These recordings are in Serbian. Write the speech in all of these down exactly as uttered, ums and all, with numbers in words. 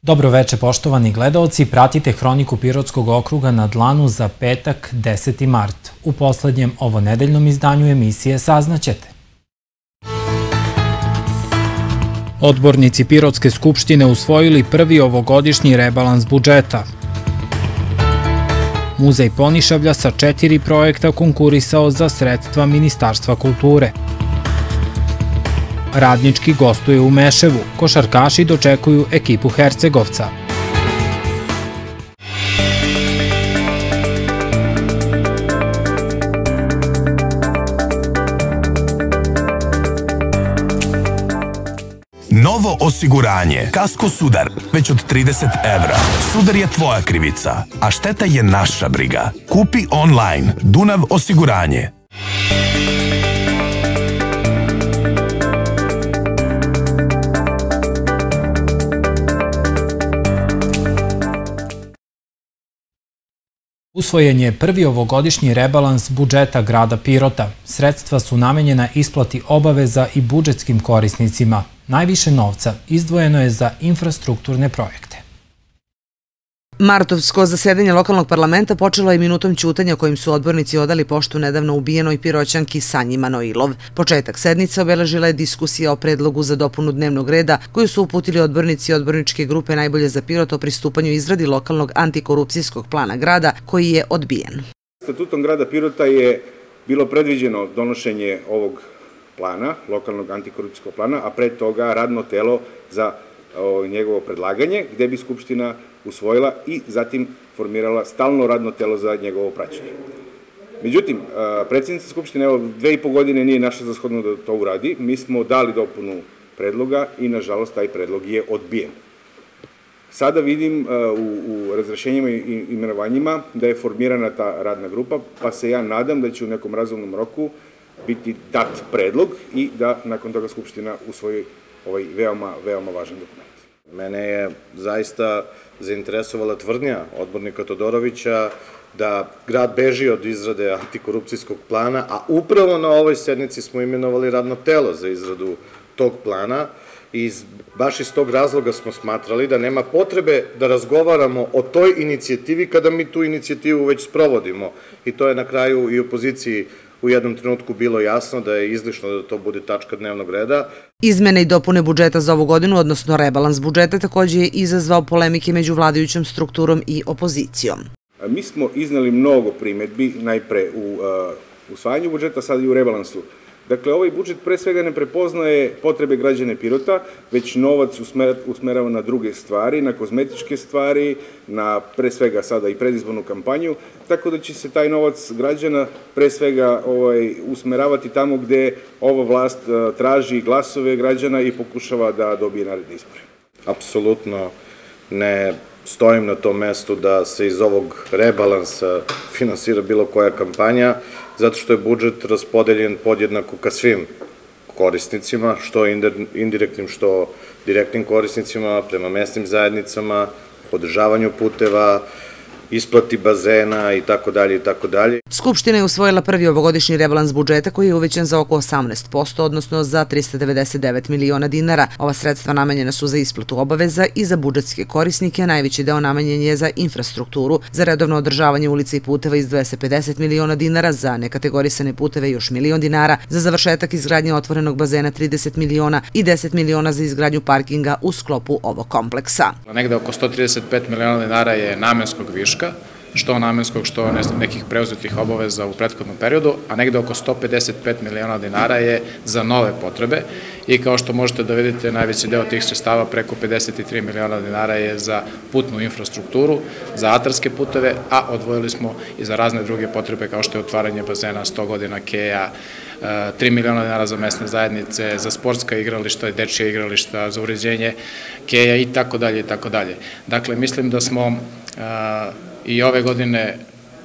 Dobroveče poštovani gledaoci, pratite Hroniku Pirotskog okruga na dlanu za petak deseti mart. U poslednjem ovonedeljnom izdanju emisije saznaćete. Odbornici Pirotske skupštine usvojili prvi ovogodišnji rebalans budžeta. Muzej Ponišavlja sa četiri projekta konkurisao za sredstva Ministarstva kulture. Radnički gostuje u Meševu, košarkaši dočekuju ekipu Hercegovca. Novo osiguranje. Kasko Sudar. Već od trideset evra. Sudar je tvoja krivica, a šteta je naša briga. Kupi online. Dunav osiguranje. Usvojen je prvi ovogodišnji rebalans budžeta grada Pirota. Sredstva su namenjena isplati obaveza i budžetskim korisnicima. Najviše novca izdvojeno je za infrastrukturne projekte. Martovsko zasedanje lokalnog parlamenta počelo je minutom ćutanja kojim su odbornici odali poštu nedavno ubijenoj Piroćanki Sanji Manojilov. Početak sednice obeležila je diskusija o predlogu za dopunu dnevnog reda koju su uputili odbornici odborničke grupe Najbolje za Pirot o pristupanju izradi lokalnog antikorupcijskog plana grada koji je odbijen. Statutom grada Pirota je bilo predviđeno donošenje ovog plana, lokalnog antikorupcijskog plana, a pre toga radno telo za njegovo predlaganje, gde bi Skupština usvojila i zatim formirala stalno radno telo za njegovo praćenje. Međutim, predsjednica Skupštine evo dve i po godine nije našla za shodno da to uradi. Mi smo dali dopunu predloga i, nažalost, taj predlog je odbijen. Sada vidim u razrešenjima i imenovanjima da je formirana ta radna grupa, pa se ja nadam da će u nekom razumnom roku biti dat predlog i da nakon toga Skupština usvoji ovaj veoma, veoma važan dokument. Mene je zaista zainteresovala tvrdnja odbornika Todorovića da grad beži od izrade antikorupcijskog plana, a upravo na ovoj sednici smo imenovali radno telo za izradu tog plana i baš iz tog razloga smo smatrali da nema potrebe da razgovaramo o toj inicijativi kada mi tu inicijativu već sprovodimo. I to je na kraju i opoziciji u jednom trenutku bilo jasno da je izlišno da to bude tačka dnevnog reda. Izmene i dopune budžeta za ovu godinu, odnosno rebalans budžeta, takođe je izazvao polemike među vladajućom strukturom i opozicijom. Mi smo iznali mnogo primedbi, najpre u usvajanju budžeta, sad i u rebalansu. Dakle, ovaj budžet pre svega ne prepoznaje potrebe građane Pirota, već novac usmerava na druge stvari, na kozmetičke stvari, na pre svega sada i predizbornu kampanju, tako da će se taj novac građana pre svega usmeravati tamo gde ova vlast traži glasove građana i pokušava da dobije naredne izbore. Apsolutno ne stojim na tom mestu da se iz ovog rebalansa finansira bilo koja kampanja, zato što je budžet raspodeljen podjednako ka svim korisnicima, što indirektnim, što direktnim korisnicima, prema mesnim zajednicama, podržavanju puteva, isplati bazena i tako dalje i tako dalje. Skupština je usvojila prvi ovogodišnji rebalans budžeta koji je uvećan za oko osamnaest posto, odnosno za trista devedeset devet miliona dinara. Ova sredstva namenjena su za isplatu obaveza i za budžetske korisnike, a najveći deo namenjen je za infrastrukturu. Za redovno održavanje ulica i puteva izdvaja se pedeset miliona dinara, za nekategorisane puteve još milion dinara, za završetak izgradnje otvorenog bazena trideset miliona i deset miliona za izgradnju parkinga u sklopu ovog kompleksa. Negde oko sto trideset pet miliona dinara je namenskog viška, što namenskog, što nekih preuzetih obaveza u prethodnom periodu, a negde oko sto pedeset pet miliona dinara je za nove potrebe i kao što možete da vidite, najveći deo tih sredstava, preko pedeset tri miliona dinara je za putnu infrastrukturu, za atarske puteve, a odvojili smo i za razne druge potrebe kao što je otvaranje bazena, sto godina Keja, tri miliona dinara za mesne zajednice, za sportska igrališta i dečija igrališta, za uređenje Keja i tako dalje i tako dalje. Dakle, mislim da smo i ove godine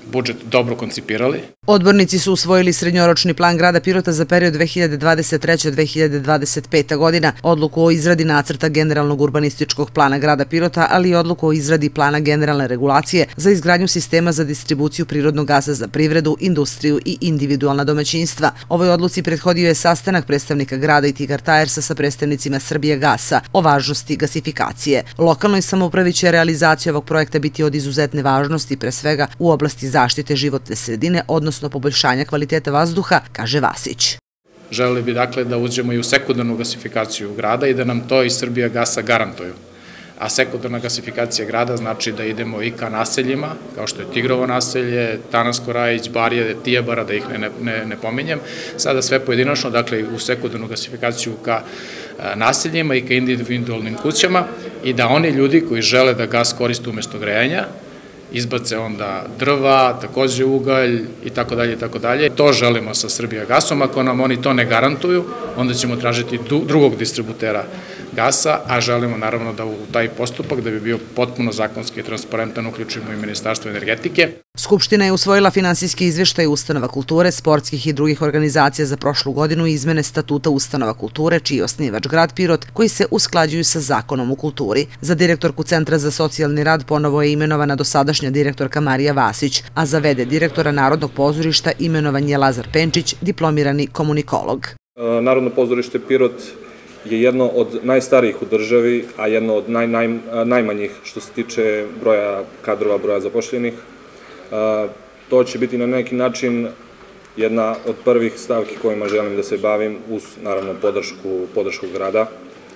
budžet dobro koncipirali. Odbornici su usvojili srednjoročni plan grada Pirota za period dve hiljade dvadeset treće do dve hiljade dvadeset peta godina, odluku o izradi nacrta generalnog urbanističkog plana grada Pirota, ali i odluku o izradi plana generalne regulacije za izgradnju sistema za distribuciju prirodnog gasa za privredu, industriju i individualna domaćinstva. Ovoj odluci prethodio je sastanak predstavnika grada i Tigar Tajersa sa predstavnicima Srbije gasa o važnosti gasifikacije. Lokalnoj samoupravi će realizacija ovog projekta biti od izuzetne važnosti, pre svega u oblasti zaštite životne sredine, odnosno poboljšanja kvaliteta vazduha, kaže Vasić. Želeli bi dakle da uđemo i u sekundarnu gasifikaciju grada i da nam to iz Srbija gasa garantuju. A sekundarna gasifikacija grada znači da idemo i ka naseljima, kao što je Tigrovo naselje, Tanasko Rajić, Barije, Tijabara, da ih ne, ne, ne pominjem. Sada sve pojedinačno, dakle u sekundarnu gasifikaciju ka naseljima i ka individualnim kućama i da oni ljudi koji žele da gas koriste umesto grejanja, izbace onda drva, takođe ugalj i tako dalje i tako dalje. To želimo sa Srbija gasom, ako nam oni to ne garantuju, onda ćemo tražiti drugog distributera gasa, a želimo naravno da u taj postupak, da bi bio potpuno zakonski i transparentan, uključimo i Ministarstvo energetike. Skupština je usvojila finansijski izveštaj ustanova kulture, sportskih i drugih organizacija za prošlu godinu i izmene statuta ustanova kulture, čiji je osnivač grad Pirot, koji se usklađuju sa zakonom u kulturi. Za direktorku Centra za socijalni rad ponovo je imenovana dosadašnja direktorka Marija Vasić, a za v d direktora Narodnog pozorišta imenovan je Lazar Penčić, diplomirani komunikolog. Narodno pozorište Pirot je jedno od najstarijih u državi, a jedno od naj, naj, najmanjih što se tiče broja kadrova, broja zapošljenih. To će biti na neki način jedna od prvih stavki kojima želim da se bavim uz, naravno, podršku, podršku grada.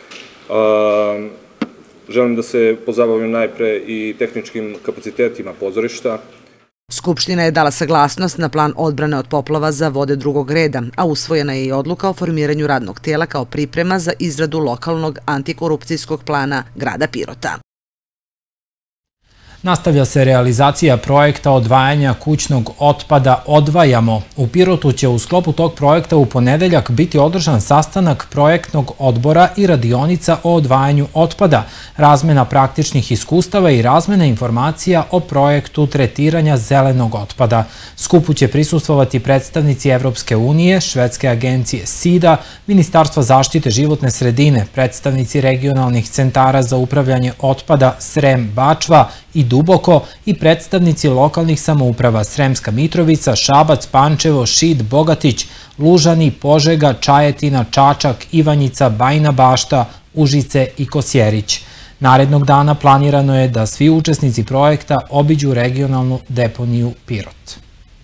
Želim da se pozabavim najpre i tehničkim kapacitetima pozorišta. Skupština je dala saglasnost na plan odbrane od poplava za vode drugog reda, a usvojena je i odluka o formiranju radnog tela kao priprema za izradu lokalnog antikorupcijskog plana grada Pirota. Nastavlja se realizacija projekta odvajanja kućnog otpada Odvajamo. U Pirotu će u sklopu tog projekta u ponedeljak biti održan sastanak projektnog odbora i radionica o odvajanju otpada, razmena praktičnih iskustava i razmena informacija o projektu tretiranja zelenog otpada. Skupu će prisustvovati predstavnici Evropske unije, švedske agencije SIDA, Ministarstva zaštite životne sredine, predstavnici regionalnih centara za upravljanje otpada Srem Bačva i Duboko i predstavnici lokalnih samouprava Sremska Mitrovica, Šabac, Pančevo, Šid, Bogatić, Lužani, Požega, Čajetina, Čačak, Ivanjica, Bajina Bašta, Užice i Kosjerić. Narednog dana planirano je da svi učesnici projekta obiđu regionalnu deponiju Pirot.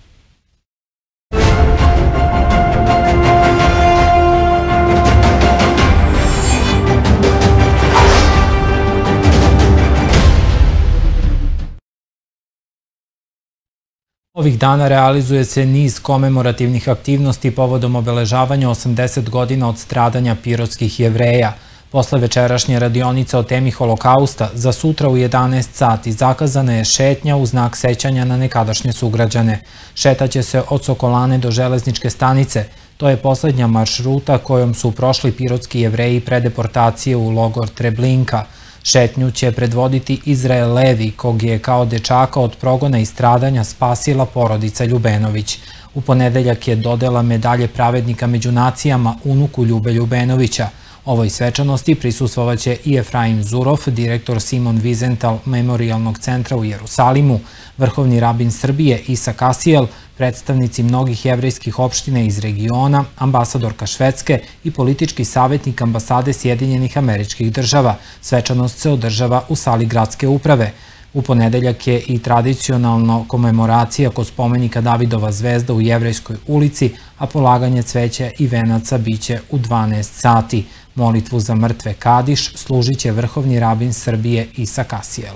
Ovih dana realizuje se niz komemorativnih aktivnosti povodom obeležavanja osamdeset godina od stradanja pirotskih Jevreja. Posle večerašnje radionice o temi Holokausta, za sutra u jedanaest sati zakazana je šetnja u znak sećanja na nekadašnje sugrađane. Šetaće se od Sokolane do železničke stanice. To je poslednja maršruta kojom su prošli pirotski Jevreji pre deportacije u logor Treblinka. Šetnju će predvoditi Izrael Levi, kog je kao dečaka od progona i stradanja spasila porodica Ljubenović. U ponedeljak je dodela medalje pravednika među nacijama unuku Ljube Ljubenovića. Ovoj svečanosti prisustvovaće i Efraim Zurov, direktor Simon Wiesenthal Memorialnog centra u Jerusalimu, vrhovni rabin Srbije Isa Kasijel, predstavnici mnogih jevrejskih opština iz regiona, ambasadorka Švedske i politički savjetnik ambasade Sjedinjenih Američkih Država. Svečanost se održava u sali gradske uprave. U ponedeljak je i tradicionalno komemoracija kod spomenika Davidova zvezda u Jevrejskoj ulici, a polaganje cveća i venaca biće u dvanaest sati. Molitvu za mrtve Kadiš služit će vrhovni rabin Srbije Isa Kasijel.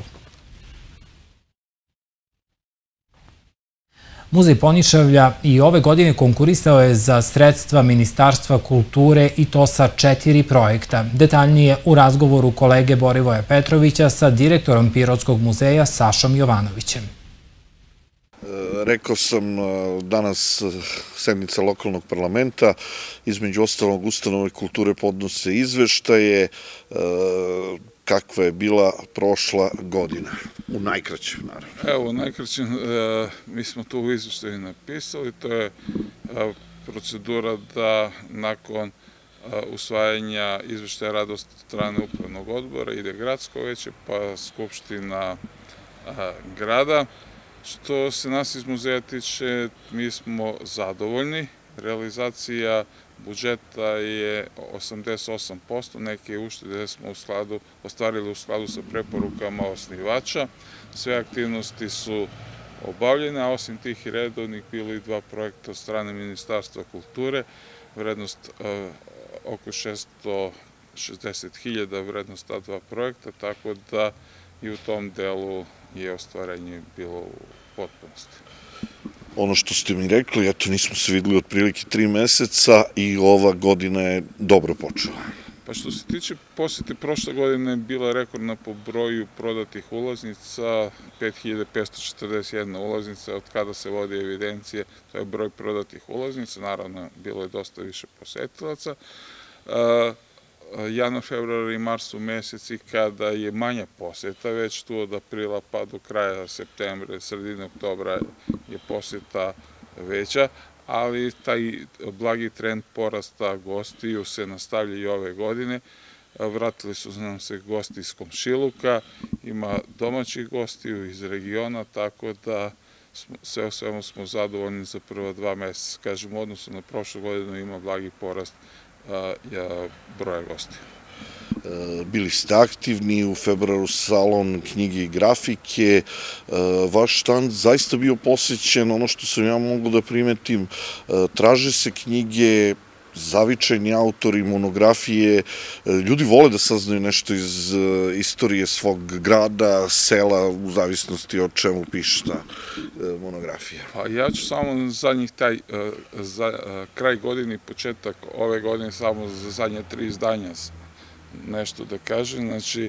Muzej Ponišavlja i ove godine konkurisao je za sredstva Ministarstva kulture i to sa četiri projekta. Detaljnije u razgovoru kolege Borivoja Petrovića sa direktorom Pirotskog muzeja Sašom Jovanovićem. Rekao sam danas sednica lokalnog parlamenta, između ostalog ustanove kulture podnose izveštaje, kakva je bila prošla godina, u najkraćem, naravno. Evo, u najkraćem, mi smo to u izveštaju napisali, to je procedura da nakon usvajanja izveštaja rada od strane upravnog odbora ide gradsko veće, pa skupština grada. Što se nas iz muzeja tiče, mi smo zadovoljni. Realizacija budžeta je osamdeset osam posto, neke uštede smo u skladu, ostvarili u skladu sa preporukama osnivača. Sve aktivnosti su obavljene, a osim tih i redovnih bilo i dva projekta od strane Ministarstva kulture, vrednost oko šesto šezdeset hiljada vrednost ta dva projekta, tako da i u tom delu je ostvarenje bilo u potpunosti. Ono što ste mi rekli, eto, nismo se videli otprilike tri meseca i ova godina je dobro počela. Pa što se tiče posete, prošle godine je bila rekordna po broju prodatih ulaznica, pet hiljada petsto četrdeset jedna ulaznica, od kada se vodi evidencije, to je broj prodatih ulaznica, naravno bilo je dosta više posetilaca. Januar, februar i mart su meseci kada je manja poseta, već tu od aprila pa do kraja septembra, sredine oktobra je poseta veća, ali taj blagi trend porasta gostiju se nastavlja i ove godine. Vratili su nam se gosti iz komšiluka, ima domaćih gostiju iz regiona, tako da sve u svemu smo zadovoljni za prva dva meseca. Kažem, u odnosu na prošlu godinu ima blagi porast broja gostija. Bili ste aktivni u februaru salon knjige i grafike, vaš štand zaista bio posećen, ono što sam ja mogu da primetim, traže se knjige, zavičajni autori, monografije, ljudi vole da saznaju nešto iz istorije svog grada, sela, u zavisnosti od čemu piše ta monografija. Pa ja ću samo zadnjih taj, za kraj godine i početak ove godine, samo za zadnje tri izdanja nešto da kažem, znači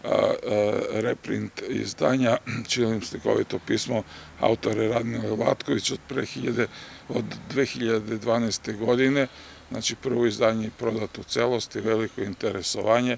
reprint izdanja Ćilijem slikovito pismo autore Radmile Latković od pre od dve hiljade dvanaeste. godine. Znači, prvo izdanje je prodato u celosti, veliko interesovanje.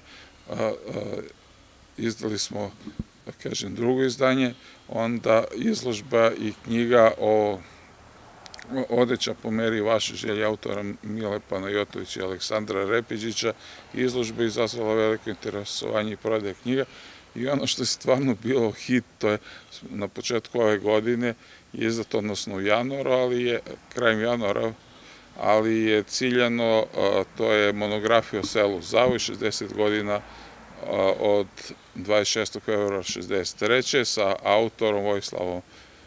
Izdali smo, da kažem, drugo izdanje, onda izložba i knjiga o Odeća po meri vaše želje autora Mile Panajotovića i Aleksandra Repiđića. Izložba je izazvala veliko interesovanje i prodaje knjiga. I ono što je stvarno bilo hit, to je na početku ove godine, izdato, odnosno u januaru, ali je krajem januara, ali je ciljano, to je monografija o selu Zavoj, šezdeset godina od dvadeset šestog februara šezdeset treće. sa autorom Vojislavom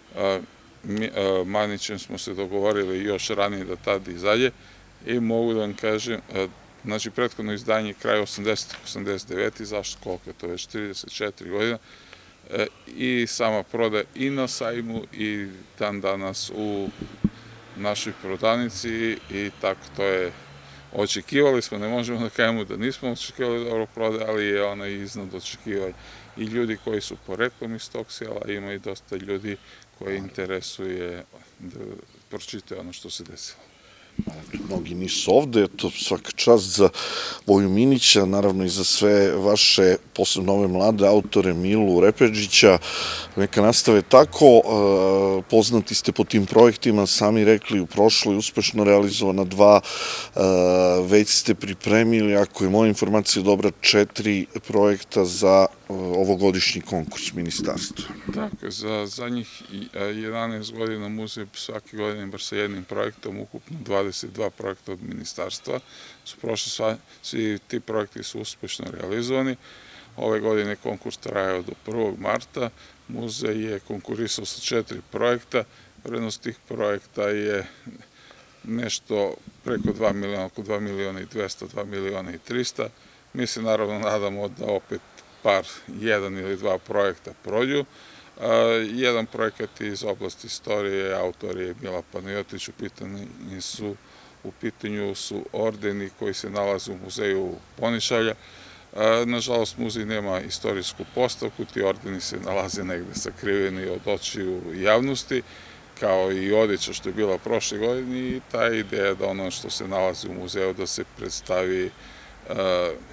Manićem smo se dogovorili još ranije da tada izađe i mogu da vam kažem, znači prethodno izdanje je kraj osamdesetih osamdeset devete. zašto koliko je to već trideset četiri godina i sama prodaja i na sajmu i dan danas u našoj prodavnici i tako to je, očekivali smo, ne možemo da kažemo da nismo očekivali dobro prodaje, ali je ona iznad očekivanja. I ljudi koji su poreklom iz tog sela, ima i dosta ljudi koji interesuje da pročite ono što se desilo. Mnogi nisu ovde, to svaka čast za Voju Minića, naravno i za sve vaše, posebno ove mlade autore, Milu Repeđića, neka nastave tako. Poznati ste po tim projektima, sami rekli, u prošloj uspešno realizovana dva, već ste pripremili, ako je moja informacija dobra, četiri projekta za ovogodišnji konkurs ministarstva. Tako, za zadnjih jedanaest godina muzej svake godine bar sa jednim projektom, ukupno dvadeset dva projekta od ministarstva. Su prošle, svi ti projekti su uspešno realizovani. Ove godine konkurs trajao do prvog marta. Muzej je konkurisao sa četiri projekta. Vrednost tih projekta je nešto preko dva miliona, oko dva miliona i dvesta, dva miliona i trista. Mi se naravno nadamo da opet par, jedan ili dva projekta prođu. Jedan projekat iz oblasti istorije, autor je Mila Panajotović, u pitanju su u pitanju su ordeni koji se nalaze u muzeju Ponišavlja. Nažalost, muzej nema istorijsku postavku, ti ordeni se nalaze negde sakriveni od očiju javnosti, kao i odeća što je bila prošle godine, i ta ideja da ono što se nalazi u muzeju da se predstavi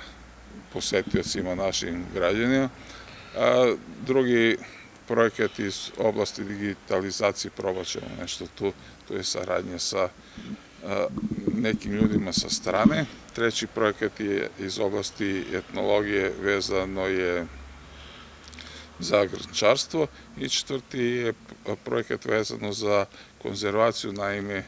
posetiocima, našim građanima. A drugi projekat iz oblasti digitalizacije, probat ćemo nešto tu, to je saradnja sa nekim ljudima sa strane. Treći projekat je iz oblasti etnologije, vezano je za grnčarstvo i četvrti je projekat vezano za konzervaciju, naime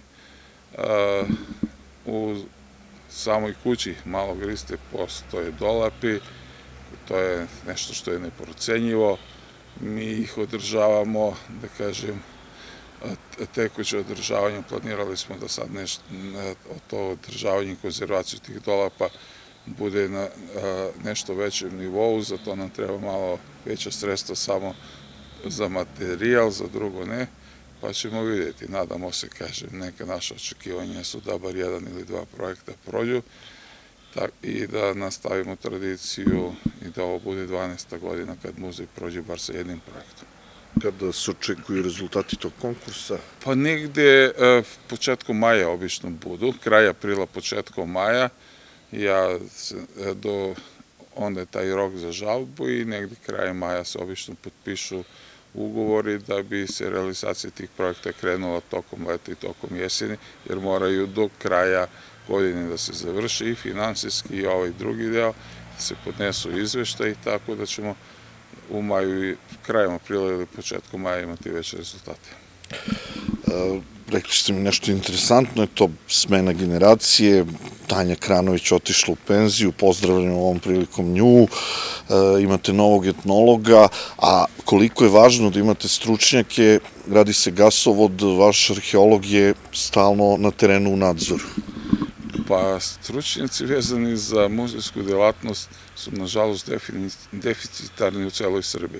u samoj kući Malog Riste postoje dolapi, to je nešto što je neprocenjivo, mi ih održavamo, da kažem, tekuće održavanje, planirali smo da sad to održavanje i konzervaciju tih dolapa bude na nešto većem nivou, za to nam treba malo veća sredstva samo za materijal, za drugo ne, pa ćemo vidjeti, nadamo se, kažem, neka naša očekivanja su da bar jedan ili dva projekta prođu i da nastavimo tradiciju i da ovo bude dvanaesta godina kad muzej prođe bar sa jednim projektom. Kada se očekuju rezultati tog konkursa? Pa negde početkom maja obično budu, kraj aprila, početkom maja, ja do onda je taj rok za žalbu i negde krajem maja se obično potpišu ugovori da bi se realizacija tih projekta krenula tokom leta i tokom jeseni, jer moraju do kraja godine da se završi i finansijski i ovaj drugi deo, da se podnesu izveštaji, tako da ćemo u maju i krajem aprila ili početkom maja imati veće rezultate. Rekli ste mi nešto interesantno, je to smena generacije, Tanja Kranović otišla u penziju, pozdravljam ovom prilikom nju, imate novog etnologa, a koliko je važno da imate stručnjake, radi se gasovod, vaš arheolog je stalno na terenu u nadzoru. Pa stručnjaci vezani za muzejsku delatnost su nažalost deficitarni u celoj Srbiji.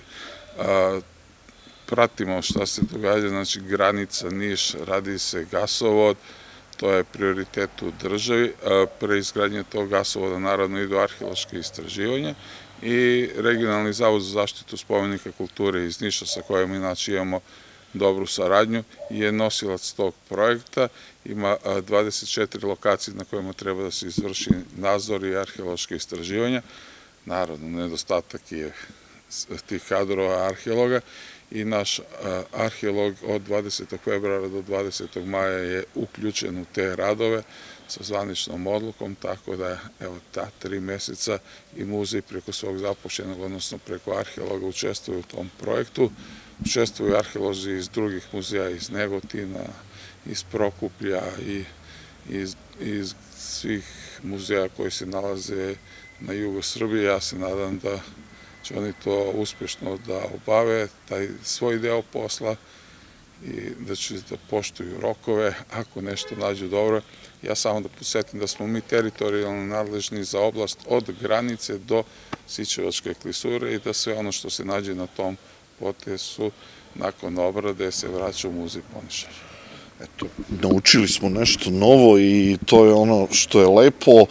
Pratimo šta se događa, znači granica Niš, radi se gasovod, to je prioritet u državi. Pre izgradnje tog gasovoda naravno idu arheološke istraživanja i Regionalni zavod za zaštitu spomenika kulture iz Niša, sa kojom inače imamo dobru saradnju, je nosilac tog projekta. Ima dvadeset četiri lokacije na kojima treba da se izvrši nadzor i arheološke istraživanja. Naravno, nedostatak je tih kadrova arheologa i naš arheolog od dvadesetog februara do dvadesetog maja je uključen u te radove sa zvaničnom odlukom, tako da evo ta tri meseca i muzej preko svog zapošljenog, odnosno preko arheologa učestvuje u tom projektu. Učestvuju arheolozi iz drugih muzeja, iz Negotina, iz Prokuplja i iz svih muzeja koji se nalaze na jugu Srbije. Ja se nadam da će oni to uspešno da obave, taj svoj deo posla i da će da poštuju rokove, ako nešto nađu dobro. Ja samo da podsjetim da smo mi teritorijalno nadležni za oblast od granice do Sićevačke klisure i da sve ono što se nađe na tom potesu nakon obrade se vraća u muzej Ponošar. Eto, naučili smo nešto novo i to je ono što je lepo.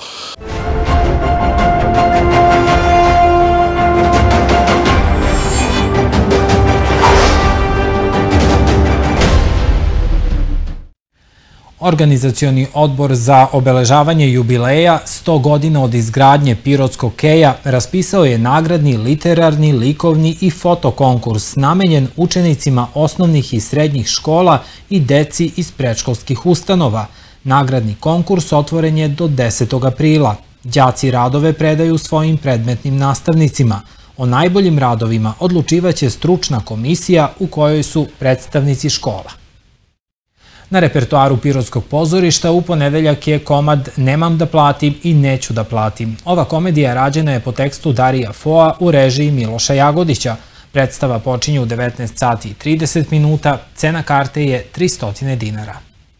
Organizacioni odbor za obeležavanje jubileja sto godina od izgradnje Pirotskog keja raspisao je nagradni, literarni, likovni i fotokonkurs namenjen učenicima osnovnih i srednjih škola i deci iz predškolskih ustanova. Nagradni konkurs otvoren je do desetog aprila. Đaci radove predaju svojim predmetnim nastavnicima. O najboljim radovima odlučivaće stručna komisija u kojoj su predstavnici škola. Na repertoaru Pirotskog pozorišta u ponedeljak je komad Nemam da platim i neću da platim. Ova komedija rađena je po tekstu Darija Foa u režiji Miloša Jagodića. Predstava počinje u devetnaest sati i trideset minuta, cena karte je tristo dinara.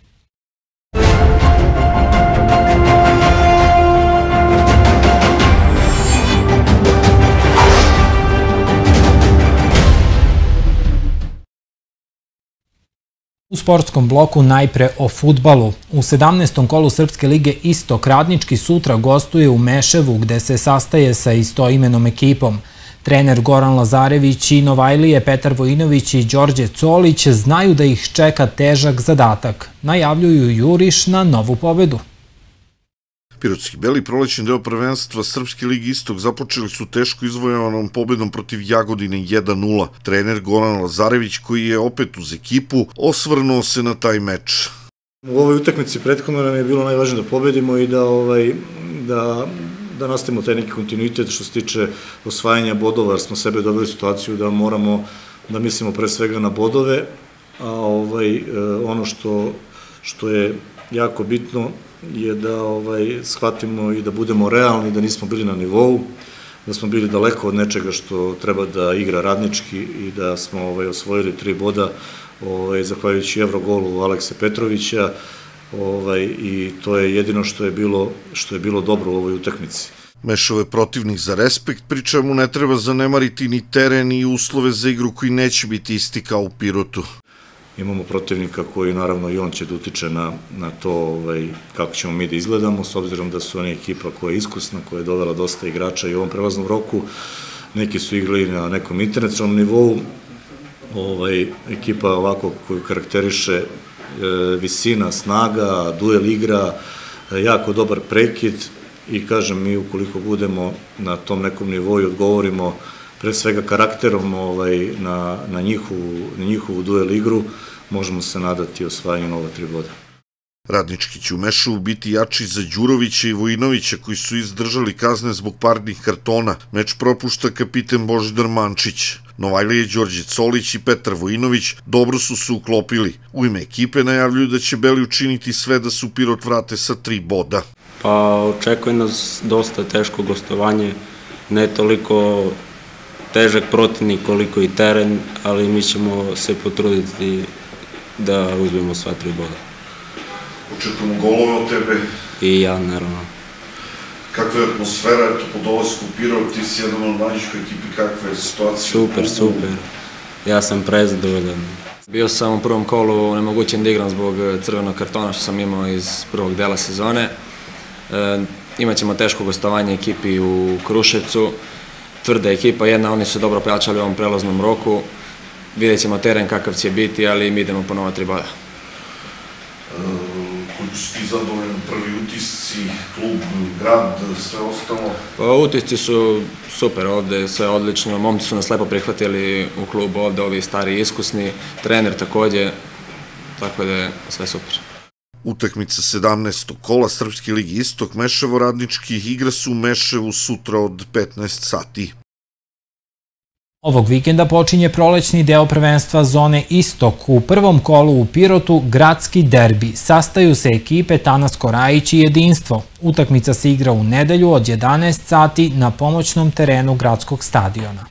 U sportskom bloku najpre o fudbalu. U sedamnaestom kolu Srpske lige Istok Radnički sutra gostuje u Meševu gde se sastaje sa istoimenom ekipom. Trener Goran Lazarević i Novajlije Petar Vojinović i Đorđe Colić znaju da ih čeka težak zadatak. Najavljuju juriš na novu pobedu. Pirotski beli prolećni deo prvenstva Srpske ligi Istok započeli su teško izvojevanom pobedom protiv Jagodine jedan nula. Trener Goran Lazarević, koji je opet uz ekipu, osvrnuo se na taj meč. U ovoj utakmici prethodno nam je bilo najvažnije da pobedimo i da, ovaj, da, da nastavimo taj neki kontinuitet što se tiče osvajanja bodova, jer smo sebe doveli u situaciju da moramo da mislimo pre svega na bodove, a ovaj, ono što, što je jako bitno je da ovaj, shvatimo i da budemo realni, da nismo bili na nivou, da smo bili daleko od nečega što treba da igra radnički i da smo ovaj, osvojili tri boda ovaj, zahvaljujući Evrogolu Alekse Petrovića ovaj, i to je jedino što je bilo, što je bilo dobro u ovoj utakmici. Mešov je protivnik za respekt, pri čemu ne treba zanemariti ni teren ni uslove za igru koji neće biti isti kao u Pirotu. Imamo protivnika koji naravno i on će da utiče na, na to ovaj, kako ćemo mi da izgledamo, s obzirom da su oni ekipa koja je iskusna, koja je dovela dosta igrača i u ovom prelaznom roku. Neki su igrali na nekom internacionalnom nivou, ovaj, ekipa ovako koju karakteriše e, visina, snaga, duel igra, e, jako dobar prekid i kažem mi ukoliko budemo na tom nekom nivou i odgovorimo pre svega karakterom ovaj, na, na, njihovu, na njihovu duel igru, možemo se nadati osvajanju nova tri boda. Radnički će u Mešovu biti jači za Đurovića i Vojinovića koji su izdržali kazne zbog parnih kartona. Meč propušta kapiten Božidar Mančić. Novajlije Đorđe Colić i Petar Vojinović dobro su se uklopili. U ime ekipe najavljuju da će Beli učiniti sve da se u Pirot vrate sa tri boda. Pa očekuje nas dosta teško gostovanje, ne toliko težak protivnik koliko i teren, ali mi ćemo se potruditi da uzmemo sva tri boda. Očekujemo golove od tebe. I ja, naravno. Kakva je atmosfera, eto, po dolasku u Pirot, ti si jedan od mlađih u ekipi, kakva je situacija? Super, super. Ja sam prezadovoljan. Bio sam u prvom kolu nemogućen da igram zbog crvenog kartona što sam imao iz prvog dela sezone. E, imaćemo teško gostovanje ekipi u Kruševcu. Tvrda ekipa jedna, oni su dobro pojačali u ovom prelaznom roku. Vidjet ćemo teren kakav će biti, ali mi idemo po nova tri boda. Koliko su ti zadovoljni prvi utisci, klub, grad, sve ostalo? Pa, utisci su super ovde, sve odlično. Momci su nas lepo prihvatili u klubu ovde, ovi stari iskusni, trener takođe, tako da je sve super. Utakmica sedamnaestog kola Srpske ligi Istok Meševo Radnički igra se u Meševu sutra od petnaest sati. Ovog vikenda počinje prolećni deo prvenstva zone Istok. U prvom kolu u Pirotu gradski derbi. Sastaju se ekipe Tanas Korajić i Jedinstvo. Utakmica se igra u nedelju od jedanaest sati na pomoćnom terenu gradskog stadiona.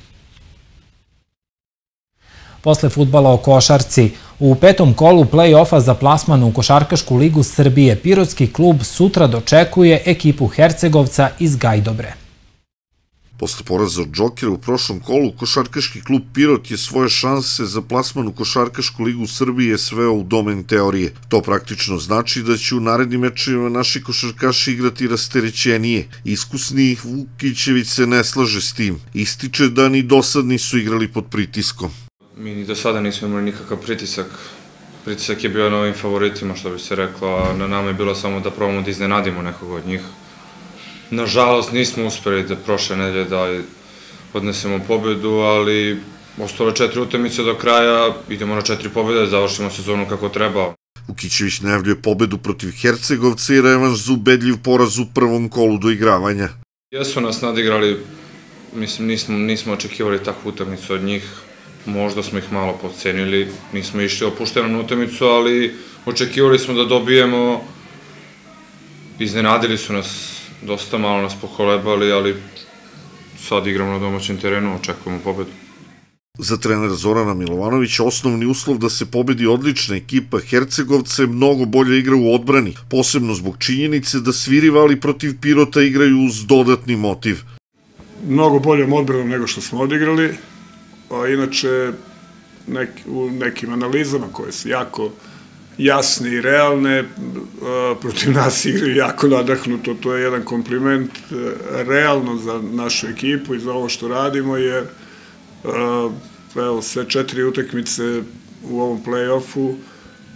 Posle fudbala o košarci, u petom kolu play-offa za plasman u Košarkašku ligu Srbije, pirotski klub sutra dočekuje ekipu Hercegovca iz Gajdobre. Posle poraza od Džokera u prošlom kolu, Košarkaški klub Pirot je svoje šanse za plasman u Košarkašku ligu Srbije sveo u domen teorije. To praktično znači da će u narednim mečevima naši košarkaši igrati rasterećenije. Iskusni Vukićević se ne slaže s tim. Ističe da ni do sad nisu igrali pod pritiskom. Mi ni do sada nismo imali nikakav pritisak. Pritisak je bio na ovim favoritima, što bi se reklo, a na nama je bilo samo da probamo da iznenadimo nekog od njih. Nažalost, nismo uspeli da prošle nedelje da odnesemo pobedu, ali ostale četiri utakmice do kraja, idemo na četiri pobede, završimo sezonu kako treba. Vukićević najavljuje pobedu protiv Hercegovca i revanš za ubedljiv poraz u prvom kolu do igravanja. Jesu nas nadigrali, mislim, nismo, nismo očekivali takvu utakmicu od njih. Možda smo ih malo podcenili, nismo išli opušteno na utakmicu, ali očekivali smo da dobijemo, iznenadili su nas, dosta malo nas pokolebali, ali sad igramo na domaćem terenu, očekujemo pobedu. Za trenera Zorana Milovanovića osnovni uslov da se pobedi odlična ekipa Hercegovca je mnogo bolja igra u odbrani, posebno zbog činjenice da svi rivali protiv Pirota igraju uz dodatni motiv. Mnogo boljom odbranom nego što smo odigrali, a inače u nekim analizama koje su jako jasne i realne, protiv nas igraju jako nadahnuto, to je jedan kompliment realno za našu ekipu i za ovo što radimo, jer evo, sve četiri utakmice u ovom play-offu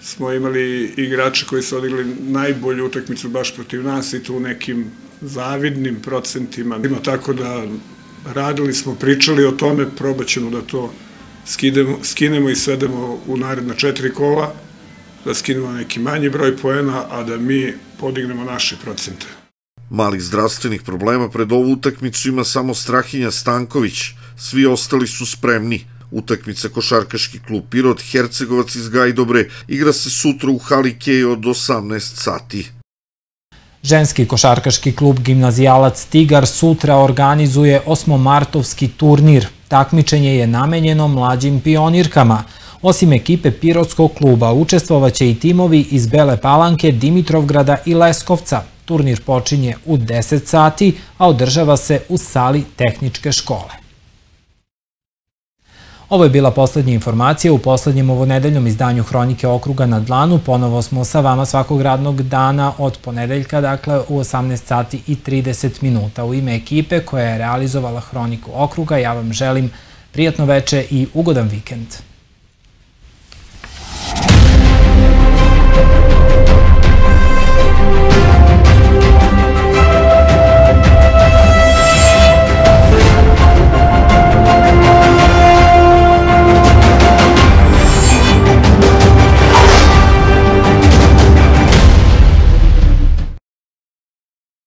smo imali igrače koji su odigrali najbolju utakmicu baš protiv nas i tu nekim zavidnim procentima. Tako da radili smo, pričali o tome, probat ćemo da to skidemo, skinemo i svedemo u naredna četiri kola, da skinemo neki manji broj poena, a da mi podignemo naše procente. Malih zdravstvenih problema pred ovu utakmicu ima samo Strahinja Stanković, svi ostali su spremni. Utakmica košarkaški klub Pirot Hercegovac iz Gajdobre igra se sutra u hali Kej od osamnaest sati. Ženski košarkaški klub Gimnazijalac Tigar sutra organizuje osmomartovski turnir. Takmičenje je namenjeno mlađim pionirkama. Osim ekipe Pirotskog kluba, učestvovaće i timovi iz Bele Palanke, Dimitrovgrada i Leskovca. Turnir počinje u deset sati, a održava se u sali tehničke škole. Ovo je bila poslednja informacija u poslednjem ovonedeljnom izdanju Hronike okruga na dlanu. Ponovo smo sa vama svakog radnog dana od ponedeljka, dakle u osamnaest sati i trideset minuta. U ime ekipe koja je realizovala Hroniku okruga, ja vam želim prijatno veče i ugodan vikend.